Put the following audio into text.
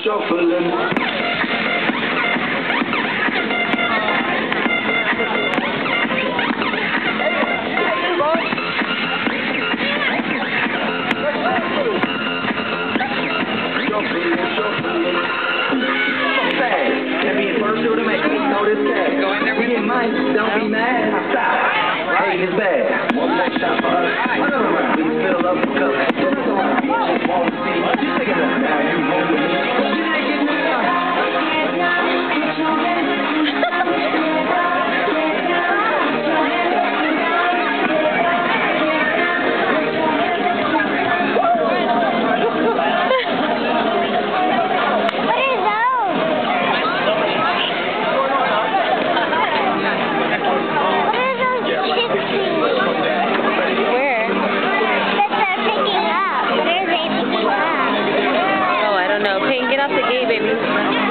shuffling. Don't be mad. Stop. Hey, it's bad. One more shot for us. Please fill up the cup. Just want to see. You take it up now. You hold me. Get off the gate, baby.